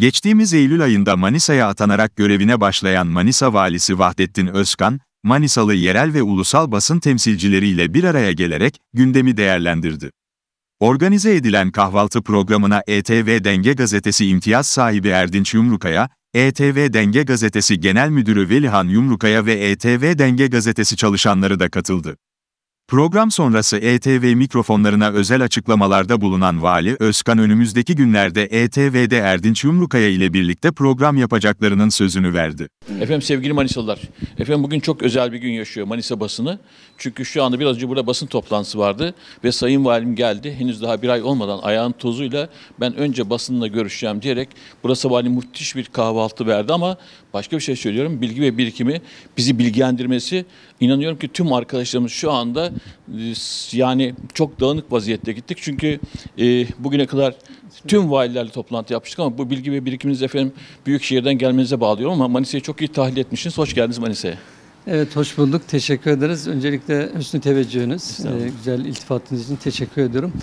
Geçtiğimiz Eylül ayında Manisa'ya atanarak görevine başlayan Manisa Valisi Vahdettin Özkan, Manisalı yerel ve ulusal basın temsilcileriyle bir araya gelerek gündemi değerlendirdi. Organize edilen kahvaltı programına ETV Denge Gazetesi imtiyaz sahibi Erdinç Yumrukaya, ETV Denge Gazetesi Genel Müdürü Velihan Yumrukaya ve ETV Denge Gazetesi çalışanları da katıldı. Program sonrası ETV mikrofonlarına özel açıklamalarda bulunan Vali Özkan önümüzdeki günlerde ETV'de Erdinç Yumrukaya ile birlikte program yapacaklarının sözünü verdi. Efendim sevgili Manisalılar, efendim bugün çok özel bir gün yaşıyor Manisa basını. Çünkü şu anda biraz önce burada basın toplantısı vardı ve Sayın Valim geldi. Henüz daha bir ay olmadan ayağın tozuyla ben önce basınla görüşeceğim diyerek burası Valim müthiş bir kahvaltı verdi ama başka bir şey söylüyorum. Bilgi ve birikimi bizi bilgilendirmesi, inanıyorum ki tüm arkadaşlarımız şu anda yani çok dağınık vaziyette gittik. Çünkü bugüne kadar tüm valilerle toplantı yapmıştık ama bu bilgi ve birikiminiz efendim Büyükşehir'den gelmenize bağlıyorum ama Manisa'yı çok iyi tahlil etmişsiniz. Hoş geldiniz Manisa'ya. Evet, hoş bulduk. Teşekkür ederiz. Öncelikle hüsnü teveccühünüz, güzel iltifatınız için teşekkür ediyorum.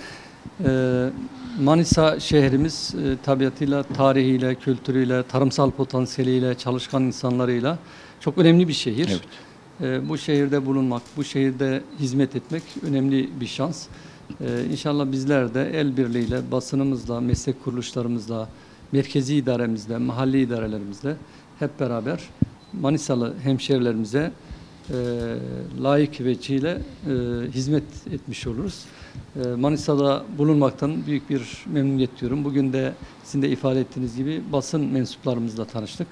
Manisa şehrimiz tabiatıyla, tarihiyle, kültürüyle, tarımsal potansiyeliyle, çalışkan insanlarıyla çok önemli bir şehir. Evet. Bu şehirde bulunmak, bu şehirde hizmet etmek önemli bir şans. İnşallah bizler de el birliğiyle, basınımızla, meslek kuruluşlarımızla, merkezi idaremizle, mahalli idarelerimizle hep beraber Manisalı hemşehrilerimize layık vecihle hizmet etmiş oluruz. Manisa'da bulunmaktan büyük bir memnuniyet duyuyorum. Bugün de sizin de ifade ettiğiniz gibi basın mensuplarımızla tanıştık.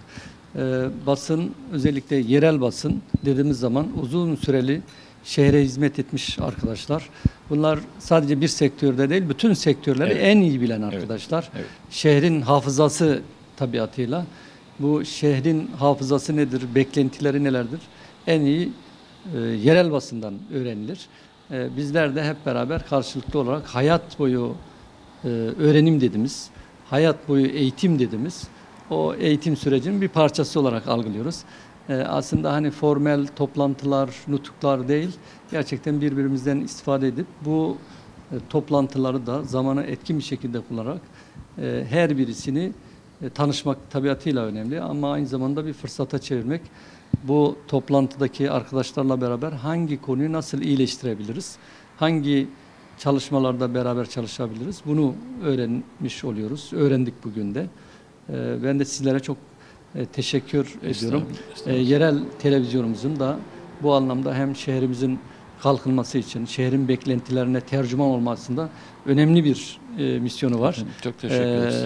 Basın, özellikle yerel basın dediğimiz zaman uzun süreli şehre hizmet etmiş arkadaşlar. Bunlar sadece bir sektörde değil, bütün sektörleri en iyi bilen arkadaşlar. Evet. Evet. Şehrin hafızası tabiatıyla. Bu şehrin hafızası nedir, beklentileri nelerdir? En iyi yerel basından öğrenilir. Bizler de hep beraber karşılıklı olarak hayat boyu öğrenim dediğimiz, hayat boyu eğitim dediğimiz o eğitim sürecinin bir parçası olarak algılıyoruz. Aslında hani formel toplantılar, nutuklar değil, gerçekten birbirimizden istifade edip bu toplantıları da zamanı etkin bir şekilde kullanarak her birisini tanışmak tabiatıyla önemli ama aynı zamanda bir fırsata çevirmek. Bu toplantıdaki arkadaşlarla beraber hangi konuyu nasıl iyileştirebiliriz? Hangi çalışmalarda beraber çalışabiliriz? Bunu öğrenmiş oluyoruz. Öğrendik bugün de. Ben de sizlere çok teşekkür ediyorum. Yerel televizyonumuzun da bu anlamda hem şehrimizin kalkınması için, şehrin beklentilerine tercüman olmasında önemli bir misyonu var. Çok teşekkür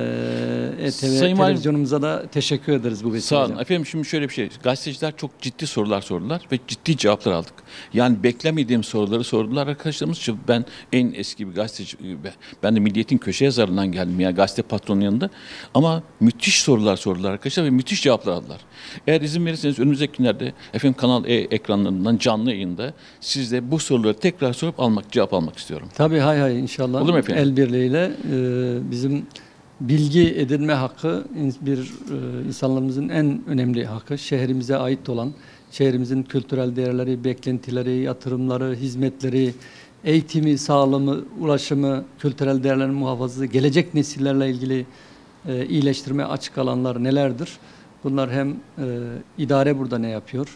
ederiz. Televizyonumuza da teşekkür ederiz bu vesileyle. Sağ olun. Efendim şimdi şöyle bir şey. Gazeteciler çok ciddi sorular sordular ve ciddi cevaplar aldık. Yani beklemediğim soruları sordular arkadaşlarımız. Ben en eski bir gazeteci, ben de Milliyet'in köşe yazarından geldim ya gazete patronunun yanında. Ama müthiş sorular sordular arkadaşlar ve müthiş cevaplar aldılar. Eğer izin verirseniz önümüzdeki günlerde efendim Kanal E ekranlarından canlı yayında sizle bu soruları tekrar sorup cevap almak istiyorum. Tabii hay inşallah. Olur mu efendim? El birliğiyle bizim bilgi edinme hakkı insanlarımızın en önemli hakkı. Şehrimize ait olan, şehrimizin kültürel değerleri, beklentileri, yatırımları, hizmetleri, eğitimi, sağlamı, ulaşımı, kültürel değerlerin muhafazası, gelecek nesillerle ilgili iyileştirme açık alanlar nelerdir? Bunlar hem idare burada ne yapıyor,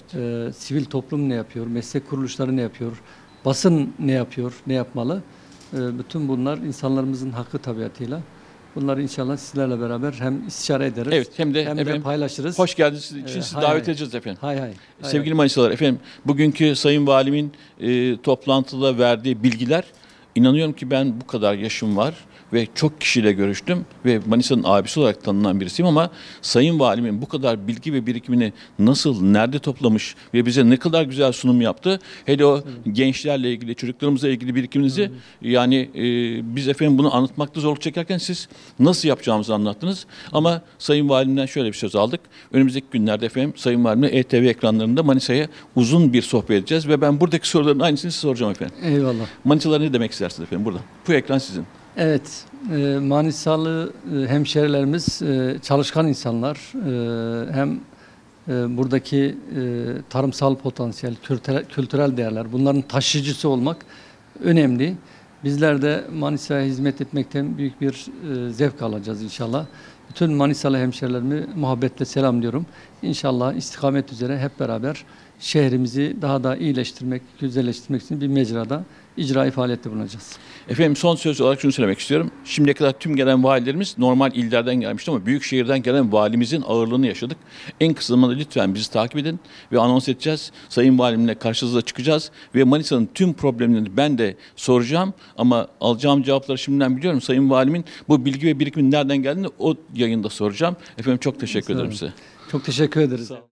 sivil toplum ne yapıyor, meslek kuruluşları ne yapıyor, basın ne yapıyor, ne yapmalı? Bütün bunlar insanlarımızın hakkı tabiatıyla. Bunları inşallah sizlerle beraber hem istişare ederiz, evet, hem de paylaşırız. Hoş geldiniz için sizi davet edeceğiz efendim. Sevgili hay. Manisalılar, efendim bugünkü Sayın Valimin toplantıda verdiği bilgiler, inanıyorum ki ben bu kadar yaşım var ve çok kişiyle görüştüm ve Manisa'nın abisi olarak tanınan birisiyim ama Sayın Valimin bu kadar bilgi ve birikimini nasıl, nerede toplamış ve bize ne kadar güzel sunum yaptı. Hele o gençlerle ilgili, çocuklarımızla ilgili birikiminizi yani biz efendim bunu anlatmakta zorluk çekerken siz nasıl yapacağımızı anlattınız. Ama Sayın Valimden şöyle bir söz aldık. Önümüzdeki günlerde efendim Sayın Valimle ETV ekranlarında Manisa'ya uzun bir sohbet edeceğiz ve ben buradaki soruların aynısını size soracağım efendim. Eyvallah. Manisalılar ne demek istersiniz efendim burada? Bu ekran sizin. Evet, Manisalı hemşehrilerimiz çalışkan insanlar. Hem buradaki tarımsal potansiyel, kültürel değerler, bunların taşıyıcısı olmak önemli. Bizler de Manisa'ya hizmet etmekten büyük bir zevk alacağız inşallah. bütün Manisalı hemşerilerimi muhabbetle selamlıyorum. İnşallah istikamet üzere hep beraber şehrimizi daha da iyileştirmek, güzelleştirmek için bir mecrada icraî faaliyette bulunacağız. Efendim son söz olarak şunu söylemek istiyorum. Şimdiye kadar tüm gelen valilerimiz normal illerden gelmişti ama büyük şehirden gelen valimizin ağırlığını yaşadık. En kısa zamanda lütfen bizi takip edin ve anons edeceğiz. Sayın Valimle karşınıza çıkacağız ve Manisa'nın tüm problemlerini ben de soracağım ama alacağım cevapları şimdiden biliyorum. Sayın Valimin bu bilgi ve birikimin nereden geldiğini o yayında soracağım. Efendim çok teşekkür ederim size. Çok teşekkür ederiz. Sağ olun.